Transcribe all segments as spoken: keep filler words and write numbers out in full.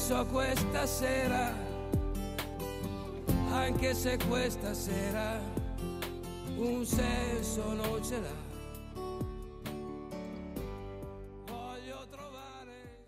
senso a questa sera, anche se questa sera un senso non ce l'ha. Voglio trovare.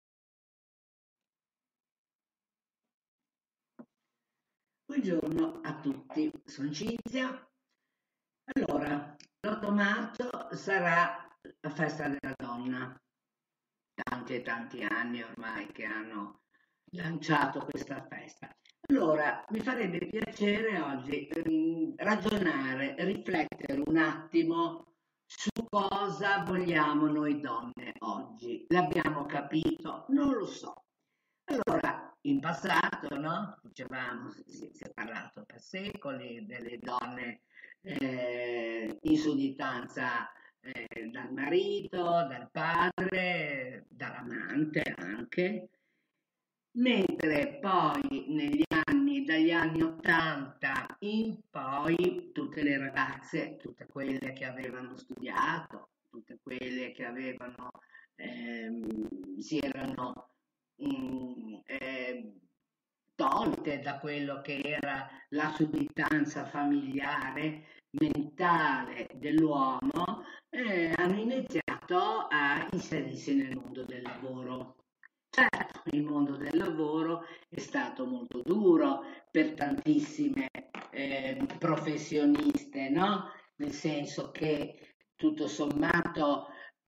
Buongiorno a tutti, sono Cinzia. Allora, l'otto marzo sarà la festa della donna. Tanti e tanti anni ormai che hanno lanciato questa festa. Allora, mi farebbe piacere oggi ehm, ragionare, riflettere un attimo su cosa vogliamo noi donne oggi. L'abbiamo capito? Non lo so. Allora, in passato, no? Dicevamo, si, si è parlato per secoli delle donne eh, in sudditanza eh, dal marito, dal padre, dall'amante anche, mentre poi negli anni, dagli anni ottanta in poi, tutte le ragazze, tutte quelle che avevano studiato, tutte quelle che avevano, ehm, si erano mm, eh, tolte da quello che era la sudditanza familiare, mentale dell'uomo, eh, hanno iniziato a inserirsi nel mondo del lavoro. Certo, il mondo del lavoro è stato molto duro per tantissime eh, professioniste, no? Nel senso che tutto sommato,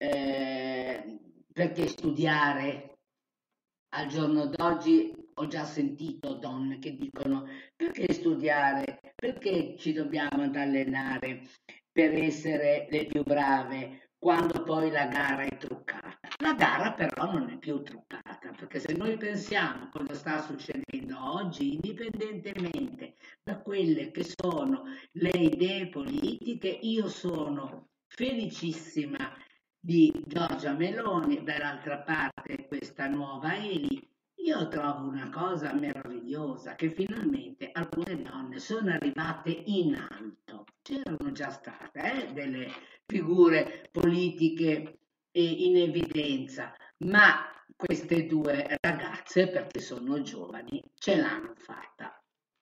eh, perché studiare al giorno d'oggi ho già sentito donne che dicono perché studiare, perché ci dobbiamo ad allenare per essere le più brave quando poi la gara è truccata. La gara però non è più truccata, perché se noi pensiamo a cosa sta succedendo oggi, indipendentemente da quelle che sono le idee politiche, io sono felicissima di Giorgia Meloni, dall'altra parte questa nuova Eli. Io trovo una cosa meravigliosa, che finalmente alcune donne sono arrivate in alto. C'erano già state eh, delle figure politiche eh, in evidenza, ma queste due ragazze, perché sono giovani, ce l'hanno fatta.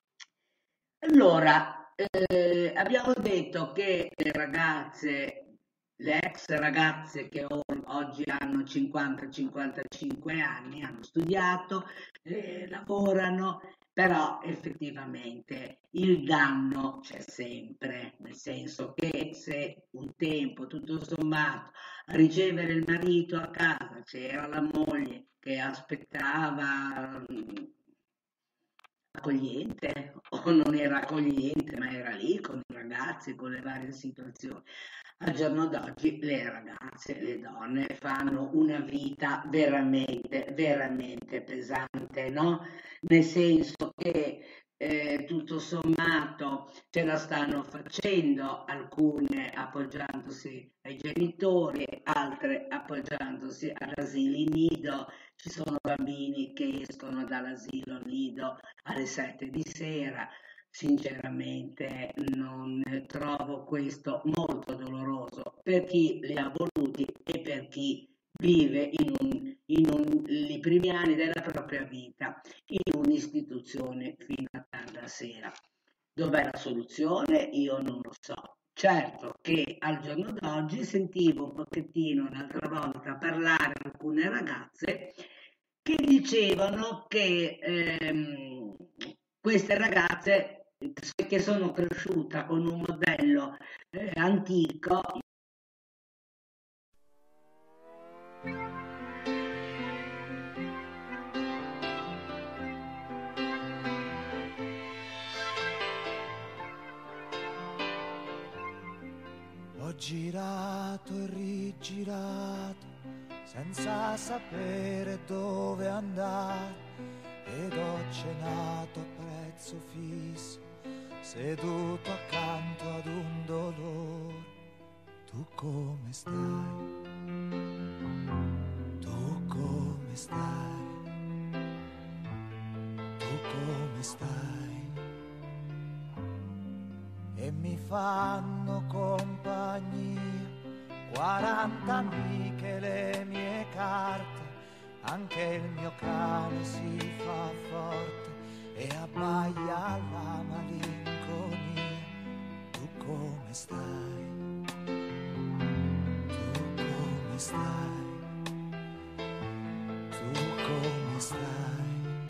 Allora, eh, abbiamo detto che le ragazze, le ex ragazze che o- oggi hanno cinquanta cinquantacinque anni, hanno studiato, eh, lavorano, però effettivamente il danno c'è sempre, nel senso che se un tempo, tutto sommato, a ricevere il marito a casa c'era la moglie che aspettava mm, accogliente o non era accogliente, ma era lì con i ragazzi, con le varie situazioni. Al giorno d'oggi le ragazze, le donne fanno una vita veramente, veramente pesante, no? Nel senso che eh, tutto sommato ce la stanno facendo, alcune appoggiandosi ai genitori, altre appoggiandosi ad asili nido. Ci sono bambini che escono dall'asilo nido alle sette di sera. Sinceramente non trovo questo molto doloroso per chi li ha voluti e per chi vive in, un, in un, i primi anni della propria vita in un'istituzione fino a tarda sera. Dov'è la soluzione? Io non lo so. Certo che al giorno d'oggi sentivo un pochettino l'altra volta parlare alcune ragazze che dicevano che ehm, queste ragazze che sono cresciuta con un modello eh, antico. Ho girato e rigirato senza sapere dove andare ed ho cenato a prezzo fisso seduto accanto ad un dolore. Tu come stai? Tu come stai? Tu come stai? E mi fanno compagnia quaranta amiche le mie carte anche il mio cane si fa forte e abbaia alla malinconia. Tu come stai? Tu come stai? Tu come stai?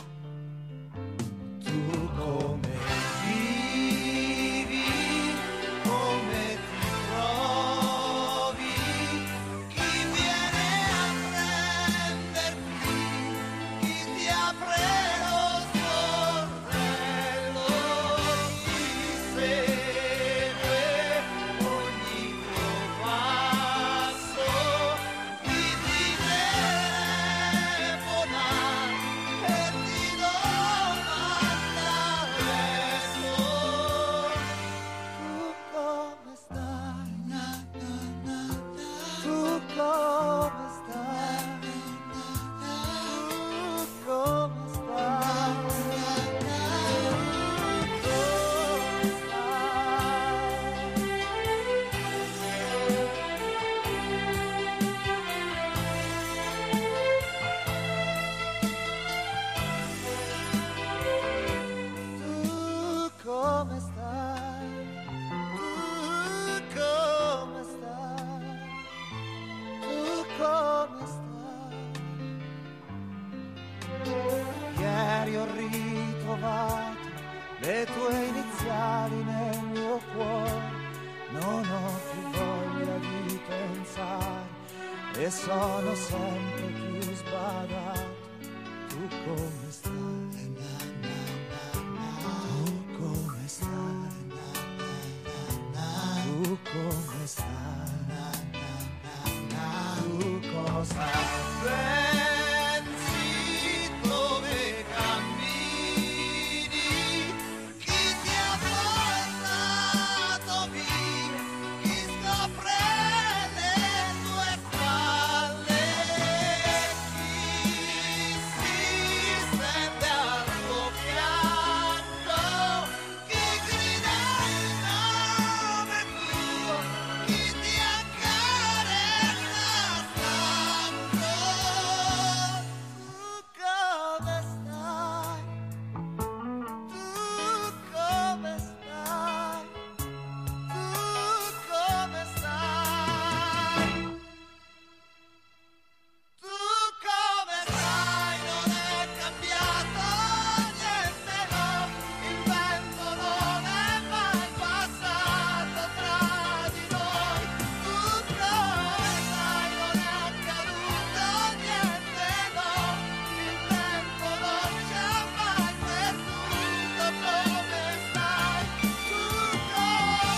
Tu come vivi? Come ti trovi? Chi viene a prenderti? Chi ti apre lo sportello? Chi segue ogni tuo passo? Chi ti telefona e ti domanda adesso? Tu come stai? Tu come stai? Tu come Tu come stai? Tu come stai? Tu come stai? Ieri ho ritrovato le tue iniziali nel mio cuore, non ho più voglia di pensare e sono sempre più sbadato. Tu come stai? Tu come stai? Tu come stai? Tu cosa pensi? Dove cammini? Chi ti ha portato via? Chi scopre le tue falle? Chi si sente al tuo fianco? Chi grida il nome tuo? Chi ti accarezza stanco? Tu come stai? Tu come stai? Tu come stai? Tu come stai? Non è cambiato niente, no, il vento non è mai passato tra di noi. Tu come stai? Non è accaduto niente, no, il tempo non ci ha mai perduto. Come stai? Tu come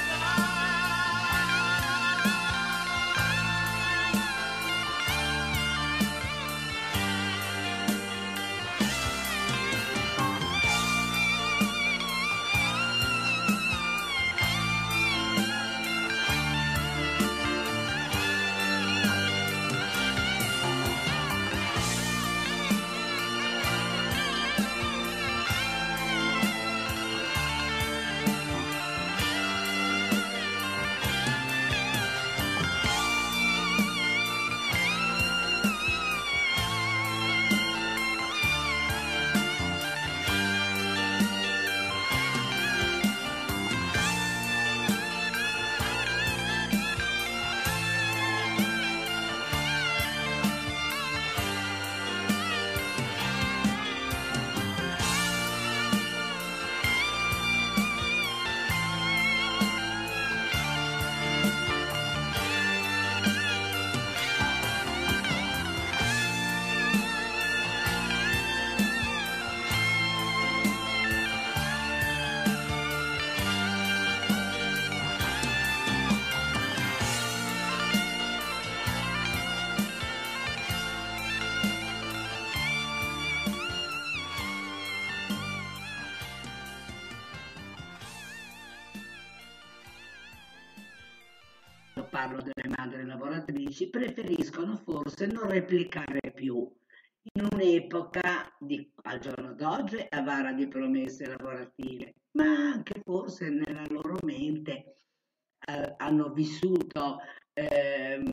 parlo delle madri lavoratrici, preferiscono forse non replicare più. In un'epoca di, al giorno d'oggi avara di promesse lavorative, ma anche forse nella loro mente eh, hanno vissuto eh,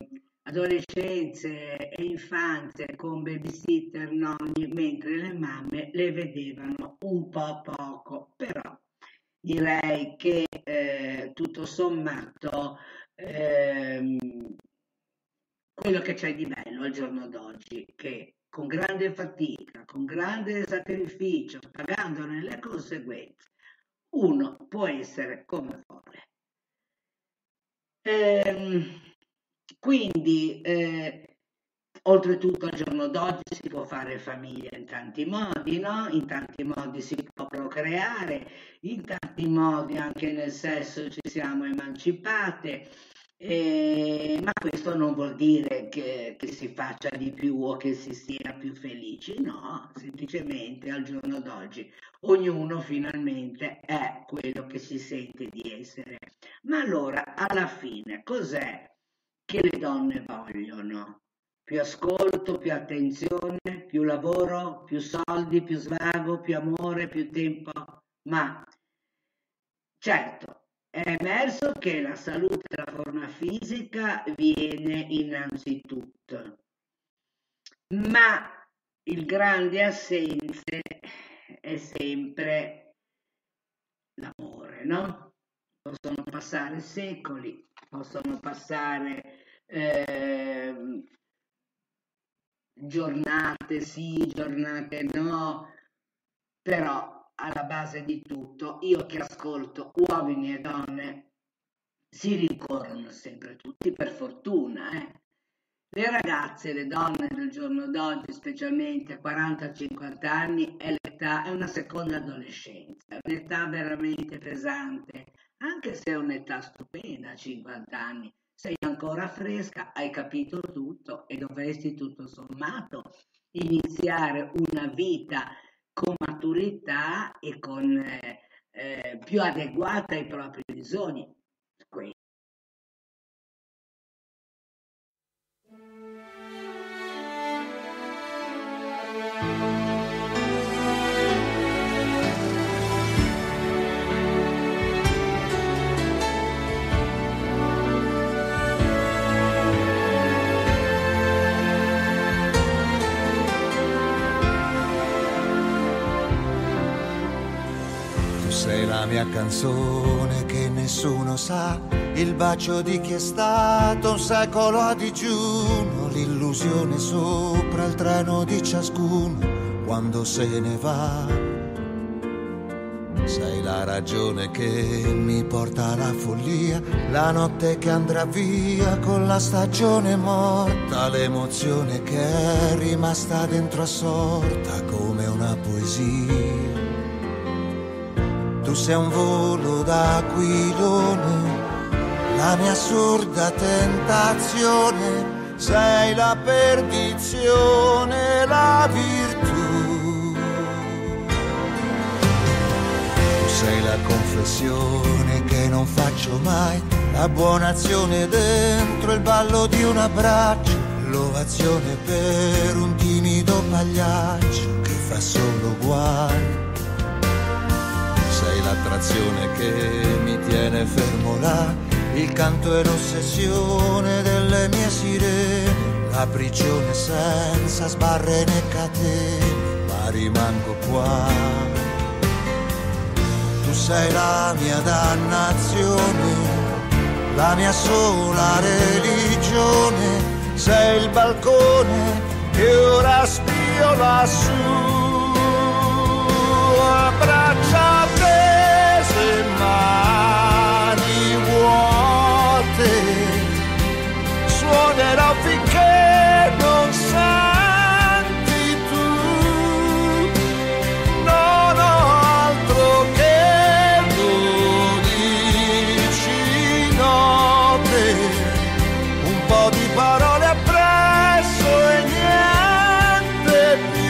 adolescenze e infanzie con babysitter, nonni, mentre le mamme le vedevano un po' poco, però direi che eh, tutto sommato ehm, quello che c'è di bello al giorno d'oggi, che con grande fatica, con grande sacrificio, pagandone le conseguenze, uno può essere come vuole. Ehm, quindi, eh, oltretutto al giorno d'oggi si può fare famiglia in tanti modi, no? In tanti modi si può procreare, in tanti modi anche nel sesso ci siamo emancipate, eh, ma questo non vuol dire che, che si faccia di più o che si sia più felici, no, semplicemente al giorno d'oggi ognuno finalmente è quello che si sente di essere. Ma allora, alla fine, cos'è che le donne vogliono? Più ascolto, più attenzione, più lavoro, più soldi, più svago, più amore, più tempo? Ma certo, è emerso che la salute e la forma fisica viene innanzitutto, ma il grande assente è sempre l'amore, no? Possono passare secoli, possono passare eh, giornate sì, giornate no, però alla base di tutto, io che ascolto uomini e donne, si rincorrono sempre tutti, per fortuna, eh. Le ragazze, le donne del giorno d'oggi, specialmente a quaranta cinquanta anni, è l'età, è una seconda adolescenza, è un'età veramente pesante, anche se è un'età stupenda, cinquanta anni, sei ancora fresca, hai capito tutto e dovresti tutto sommato iniziare una vita con maturità e con eh, eh, più adeguata ai propri bisogni. Que- Sei la mia canzone che nessuno sa, il bacio di chi è stato un secolo a digiuno, l'illusione sopra il treno di ciascuno quando se ne va. Sei la ragione che mi porta alla follia, la notte che andrà via con la stagione morta, l'emozione che è rimasta dentro assorta come una poesia. Tu sei un volo d'aquilone, la mia assurda tentazione, sei la perdizione, la virtù. Tu sei la confessione che non faccio mai, la buona azione dentro il ballo di un abbraccio, l'ovazione per un timido pagliaccio che fa solo guai. Sei l'attrazione che mi tiene fermo là, il canto e l'ossessione delle mie sirene, la prigione senza sbarre né catene, ma rimango qua. Tu sei la mia dannazione, la mia sola religione, sei il balcone che ora spio lassù. Braccia tese, mani vuote, suonerò finché non senti tu, non ho altro che dodici note, un po' di parole appresso e niente più.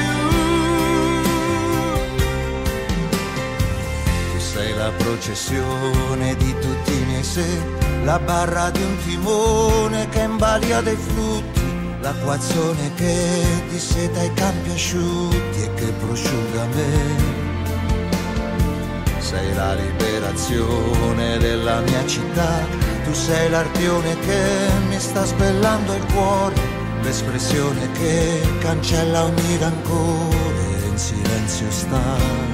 La processione di tutti i miei sé, la barra di un timone che imbalia dei flutti, l'acquazzone che disseta i campi asciutti e che prosciuga me. Sei la liberazione della mia città, Tu sei l'arpione che mi sta spellando il cuore, l'espressione che cancella ogni rancore e in silenzio sta.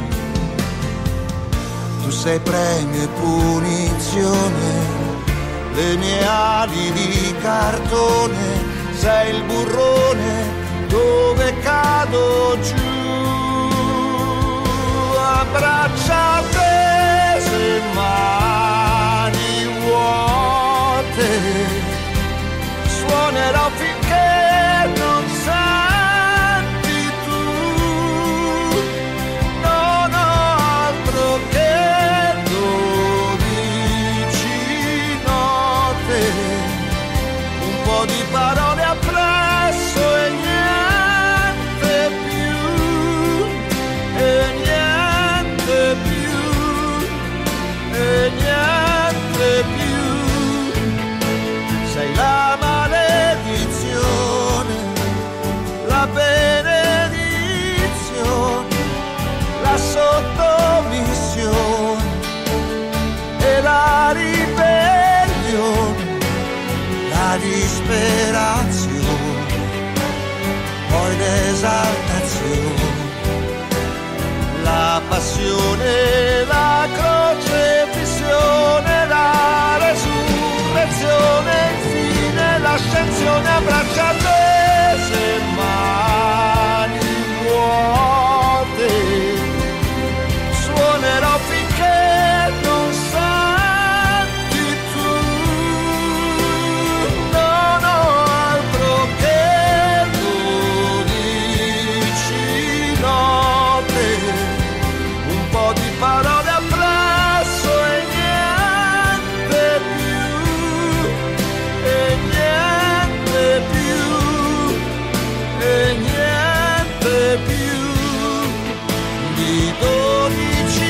Tu sei premio e punizione, le mie ali di cartone, sei il burrone dove cado giù. Abbraccia tese, mani vuote, suonerò finché non senti tu. Non ho altro che dodici note, un po' di parole appresso e niente più, e niente più, e niente più. Sei la maledizione, la benedizione, la sottomissione e la ribellione, la disperazione, poi l'esaltazione, la passione, la crocifissione, la resurrezione, infine l'ascensione. Abbraccia tese, mani vuote, suonerò finché non senti tu. Non ho altro che dodici note, un po' di parole appresso e niente più, e niente più, e niente più di dodici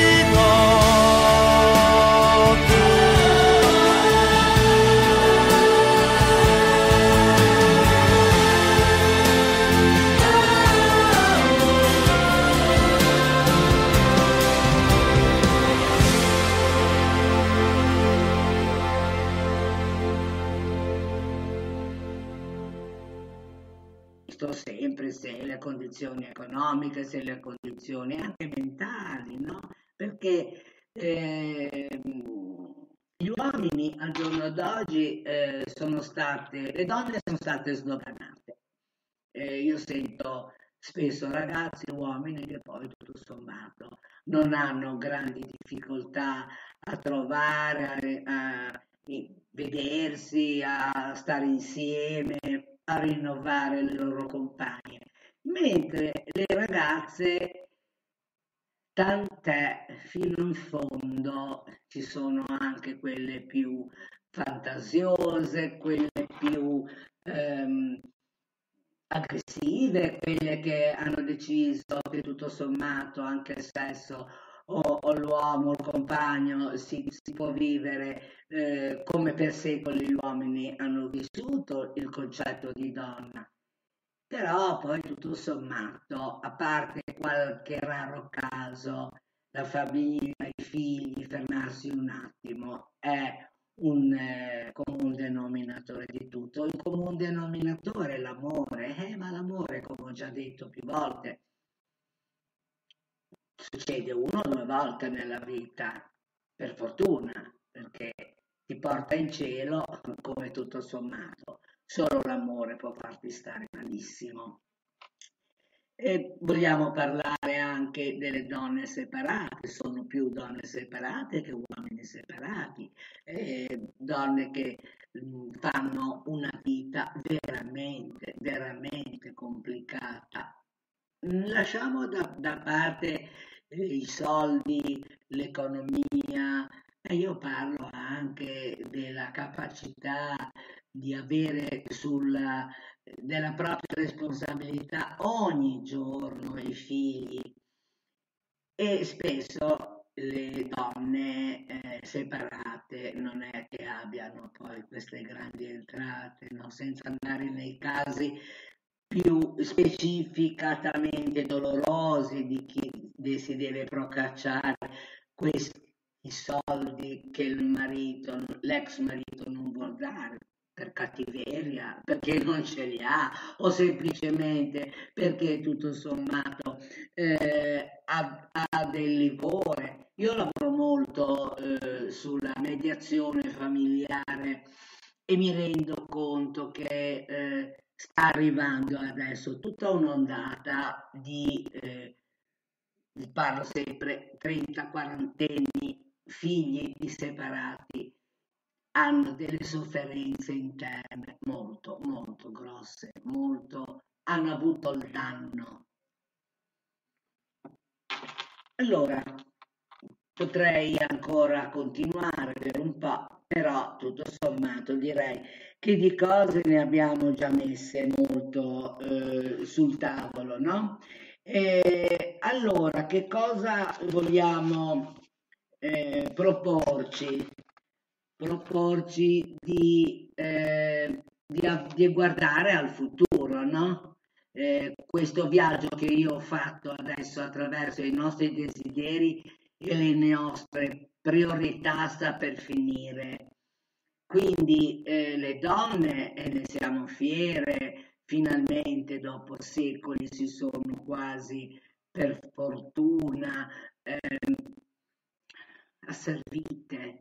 note. Sto sempre se le condizioni economiche, se le condizioni anche mentali, no? Perché eh, gli uomini al giorno d'oggi eh, sono state, le donne sono state sdoganate. Eh, io sento spesso ragazzi, uomini che poi tutto sommato non hanno grandi difficoltà a trovare, a, a vedersi, a stare insieme, a rinnovare le loro compagne, mentre le ragazze, tant'è, fino in fondo ci sono anche quelle più fantasiose, quelle più ehm, aggressive, quelle che hanno deciso che tutto sommato anche il sesso o, o l'uomo, il compagno si, si può vivere eh, come per secoli gli uomini hanno vissuto il concetto di donna. Però poi tutto sommato, a parte qualche raro caso, la famiglia, i figli, fermarsi un attimo è un eh, comune denominatore di tutto. Il comune denominatore è l'amore, eh, ma l'amore, come ho già detto più volte, succede una o due volte nella vita, per fortuna, perché ti porta in cielo come tutto sommato. Solo l'amore può farti stare malissimo. E vogliamo parlare anche delle donne separate, sono più donne separate che uomini separati, eh, donne che mh, fanno una vita veramente, veramente complicata. Lasciamo da, da parte eh, i soldi, l'economia, e io parlo anche della capacità di avere sulla della propria responsabilità ogni giorno i figli, e spesso le donne eh, separate non è che abbiano poi queste grandi entrate, no? Senza andare nei casi più specificatamente dolorosi di chi si deve procacciare questi i soldi che il marito, l'ex marito non vuol dare per cattiveria, perché non ce li ha, o semplicemente perché tutto sommato eh, ha, ha del livore. Io lavoro molto eh, sulla mediazione familiare e mi rendo conto che eh, sta arrivando adesso tutta un'ondata di, eh, parlo sempre, trenta quarantenni, figli di separati, hanno delle sofferenze interne molto, molto grosse, molto, hanno avuto il danno. Allora, potrei ancora continuare per un po', però tutto sommato direi che di cose ne abbiamo già messe molto eh, sul tavolo, no? E allora, che cosa vogliamo eh, proporci? Proporci di, eh, di, di guardare al futuro, no? Eh, questo viaggio che io ho fatto adesso attraverso i nostri desideri e le nostre priorità sta per finire. Quindi eh, le donne, e ne siamo fiere, finalmente dopo secoli si sono quasi per fortuna eh, asservite.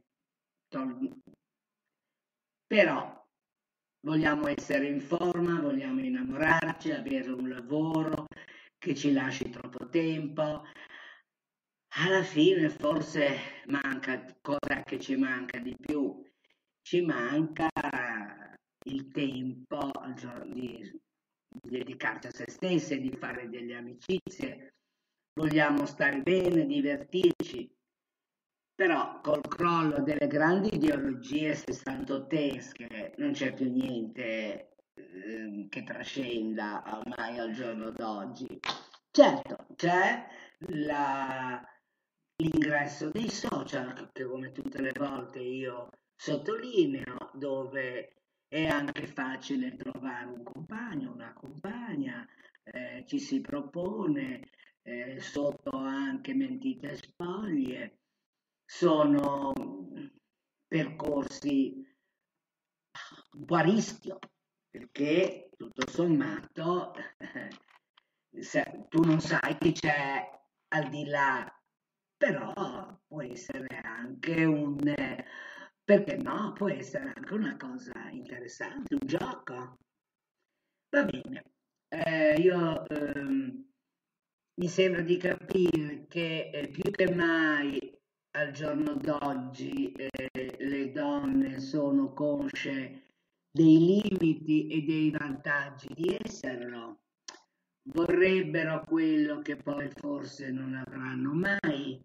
Però vogliamo essere in forma, vogliamo innamorarci, avere un lavoro che ci lasci troppo tempo. Alla fine forse manca, cosa che ci manca di più? Ci manca il tempo di, di dedicarci a se stesse, di fare delle amicizie. Vogliamo stare bene, divertirci. Però col crollo delle grandi ideologie sessantotesche non c'è più niente eh, che trascenda ormai al giorno d'oggi. Certo, c'è la, l'ingresso dei social, che come tutte le volte io sottolineo, dove è anche facile trovare un compagno, una compagna, eh, ci si propone eh, sotto anche mentite spoglie. Sono percorsi un po' a rischio, perché tutto sommato eh, se, tu non sai chi c'è al di là, però può essere anche un, eh, perché no, può essere anche una cosa interessante, un gioco. Va bene, eh, io ehm, mi sembra di capire che eh, più che mai al giorno d'oggi eh, le donne sono consce dei limiti e dei vantaggi di esserlo, vorrebbero quello che poi forse non avranno mai,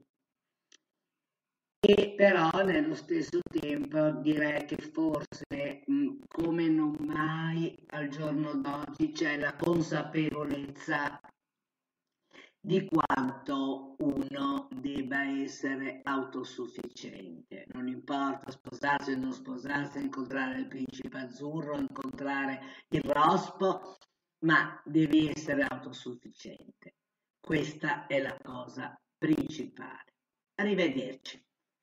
e però nello stesso tempo direi che forse mh, come non mai al giorno d'oggi c'è la consapevolezza di quanto uno debba essere autosufficiente. Non importa sposarsi o non sposarsi, incontrare il principe azzurro, incontrare il rospo, ma devi essere autosufficiente. Questa è la cosa principale. Arrivederci.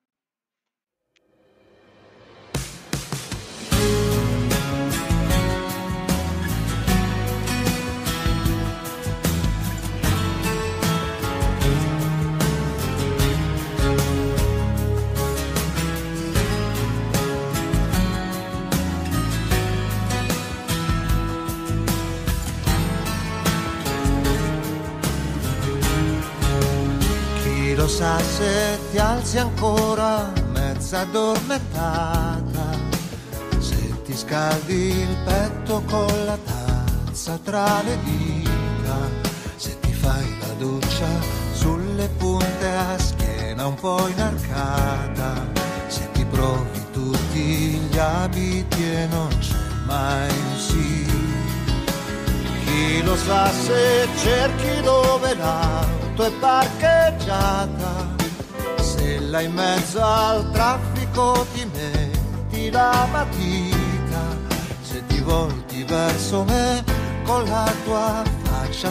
Lo sa se ti alzi ancora mezza addormentata, se ti scaldi il petto con la tazza tra le dita, se ti fai la doccia sulle punte a schiena un po' inarcata, se ti provi tutti gli abiti e non c'è mai un sì. Chi lo sa se cerchi dove l'auto è parcheggiata, se là in mezzo al traffico ti metti la matita, se ti volti verso me con la tua faccia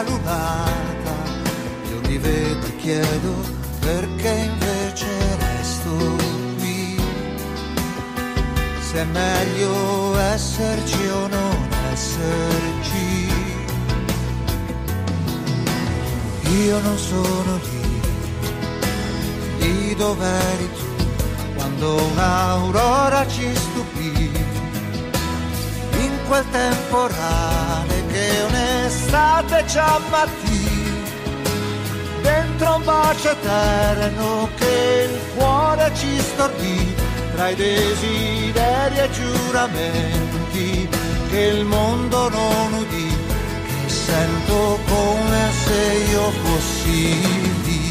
stralunata, io mi vedo e chiedo perché invece resti resto qui, se è meglio esserci o non esserci. Io non sono lì, lì dov'eri tu, quando un'aurora ci stupì, in quel temporale che un'estate ci ammattì, dentro un bacio eterno che il cuore ci stordì, tra i desideri e giuramenti che il mondo non udì, che sento come se io fossi lì.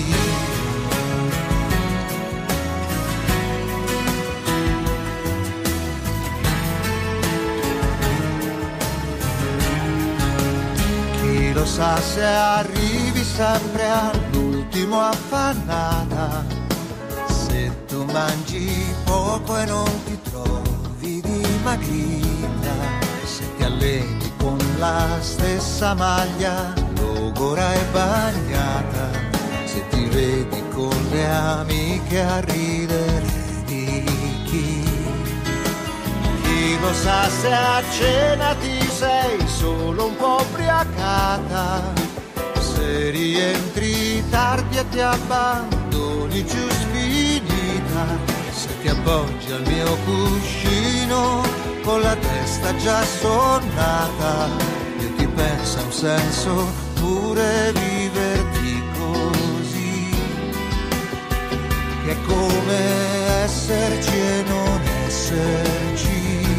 Chi lo sa se arrivi sempre all'ultimo affannata, se tu mangi poco e non ti trovi dimagrita, se ti alleni con la stessa maglia logora e bagnata, se ti vedi con le amiche a ridere di chi. Chi lo sa se a cena ti sei solo un po' ubriacata, se rientri tardi e ti abbandoni giù sfinita, se ti appoggi al mio cuscino con la testa già sonnata, io ti penso a un senso pure viverti così, che è come esserci e non esserci.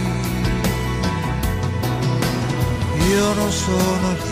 Io non sono lì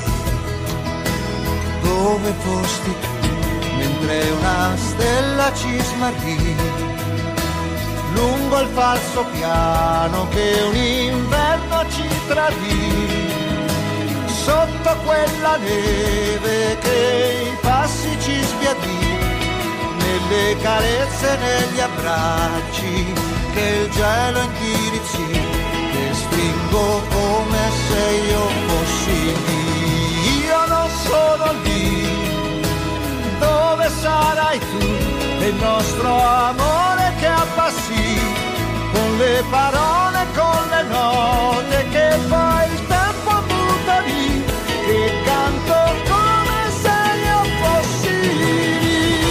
dove fosti tu, mentre una stella ci smarrì lungo il falso piano che un inverno ci tradì, sotto quella neve che i passi ci sbiadì, nelle carezze e negli abbracci che il gelo indirizzì, che stringo come se io fossi lì. Io non sono lì dove sarai tu, e il nostro amore che abbassi, con le parole, con le note che poi il tempo butta lì, che canto come se io fossi lì.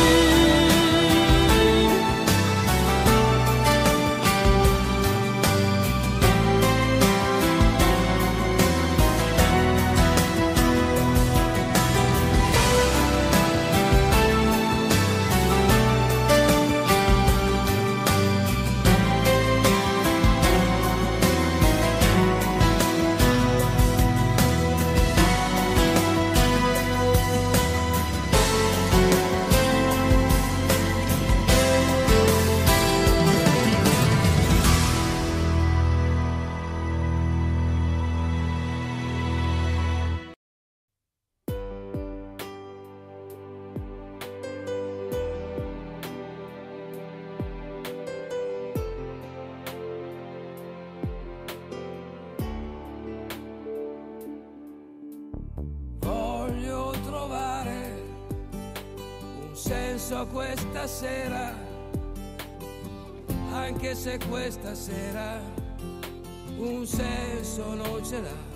Questa sera, anche se questa sera un senso non ce l'ha.